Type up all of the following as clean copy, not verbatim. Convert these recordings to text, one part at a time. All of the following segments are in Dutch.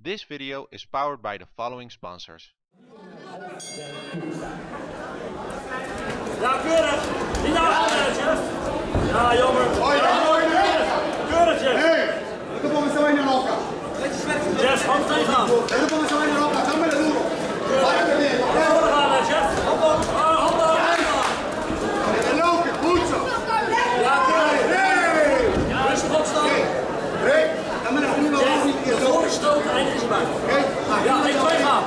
This video is powered by the following sponsors. Ja, keurig! Niet afgelegd, Jeff! Ja, jammer! Keurig, Jeff! Hey! Dopo come se vai in Europa? Jeff, hand tegenaan! Dopo come se vai in Europa? Dammelo duro! Guardate bene! Handen gaan, Jeff! Handen! Handen! E lopen, goed zo! Ja, keurig! Hey! Rustig opstaan! Hey! Dammelo prima Jeff, de voorstoot, eindig is erbij. Ja, 1, 2 gaan!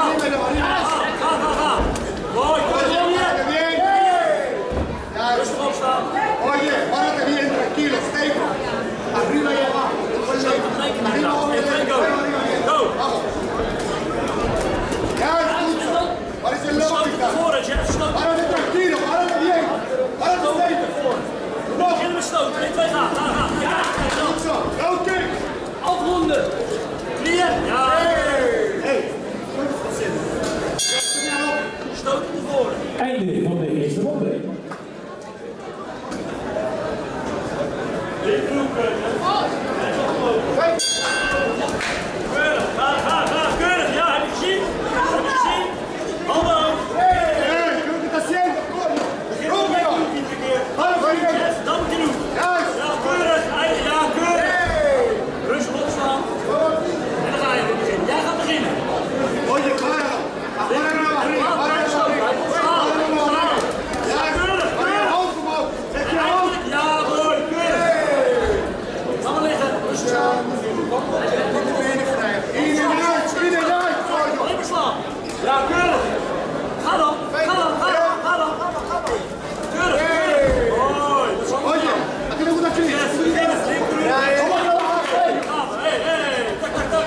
Ga! Mooi, kom hier! Rustig opstaan! Oye, guardate bien, tranquilo, stable. Arriba y abajo. Arriba, abajo, Go! vamos. Ya, escucha. Parece Stoot lógica. naar voren, Jeff! Stoot! Párate tranquilo, párate bien. Párate Stoot naar stable. voren! We beginnen met stoten. 1, 2 gaan! Ga! Goed zo. Go kick. Afronden! Knieën! Ja! Hey. Stoot naar voren! Einde van de eerste ronde. Keurig, ga, keurig, ja, heb je gezien? Heb je gezien? Handen hoog! Hey, ¿qué estás haciendo? Rubio. Jeff, dat moet je doen! Juist. Ja, keurig, ja, keurig! Rustig opstaan! En dan ga je weer beginnen. Jij gaat beginnen! Oye, páralo. Páralo arriba, páralo arriba. Páralo arriba. Ja, keurig, Pon je keurig! hoofd omhoog. Zet je hoofd. Ja, mooi, keurig! Ga maar liggen, rustig aan! In en uit, in en uit. Even slaan! Ja, keurig! Ga dan! Keurig, keurig! Mooi! Dat is allemaal Oye, aquí me gusta aquí. Jeff, beginnen! Tak!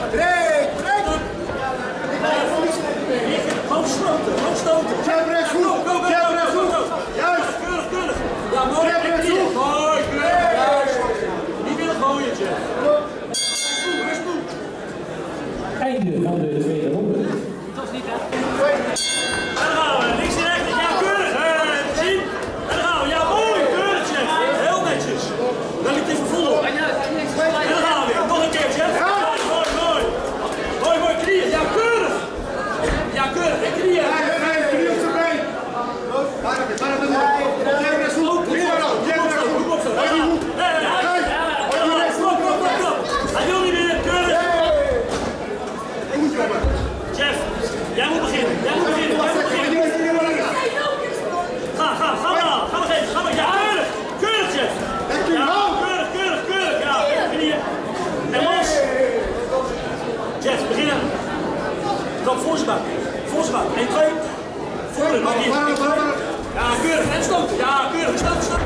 Gewoon stoten! Jab rechts hoek. Jab rechts hoek. Juist. Keurig! Ja, mooi! Jab rechts hoek. Mooi, keurig! Juist! Niet willen gooien, Jeff! Rust toe! Einde van de tweede ronde. En dan gaan we, links en rechts, ja, keurig! Zien? En dan gaan we, ja, mooi! Keurig, Jeff! Heel netjes! Dan liep het even vol op. En dan gaan we weer, nog een keer, Jeff! Mooi, knieën! Ja, keurig! Ja, keurig, en knieën! Hey, knie op zijn been. Párate, párate. Jab rechts hoek. Míralo. Jab rechts hoek. Oye, die hoek. Hij wil niet meer, keurig! Goed, jongen. Jeff, jij moet beginnen! Ga maar geven, ja, keurig, Jeff! Ja, keurig, ja, knieën! En los! Jeff, beginnen! Trap voor zijn buik, 1, 2, voor de mag hier! Ja, keurig, en stoot! Ja, keurig, stop!